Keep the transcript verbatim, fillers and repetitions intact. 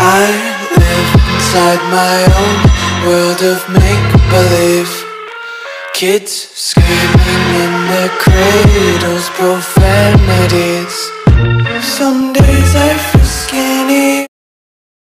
I live inside my own world of make-believe. Kids screaming in their cradles, profanities.